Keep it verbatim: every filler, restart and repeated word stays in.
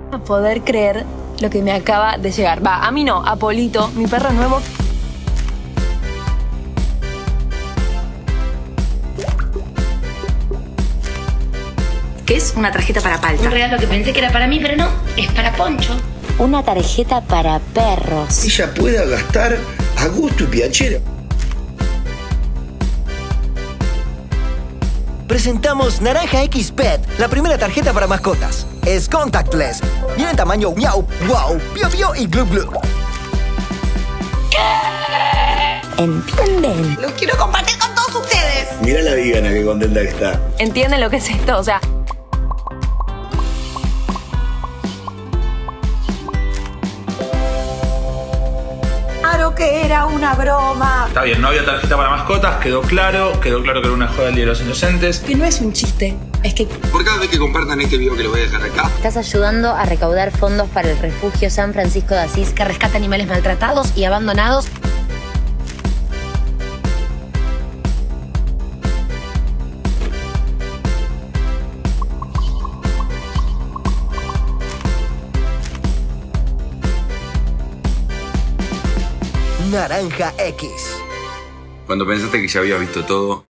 A poder creer lo que me acaba de llegar. Va, a mí no, a Polito, mi perro nuevo. ¿Qué es? Una tarjeta para palta. Un regalo que pensé que era para mí, pero no, es para Poncho. Una tarjeta para perros. Ella pueda gastar a gusto y piacere. Presentamos Naranja X Pet, la primera tarjeta para mascotas. Es contactless. Viene en tamaño miau, wow, pio pio y glu glu. ¿Entienden? Lo quiero compartir con todos ustedes. Mirá la vegana que contenta que está. ¿Entienden lo que es esto? O sea, Claro que era una broma. Está bien, no había tarjeta para mascotas, quedó claro, quedó claro que era una joda del Día de los Inocentes. que no es un chiste, es que Por cada vez que compartan este video que lo voy a dejar acá, Estás ayudando a recaudar fondos para el refugio San Francisco de Asís, Que rescata animales maltratados y abandonados. Naranja X. cuando pensaste que ya habías visto todo,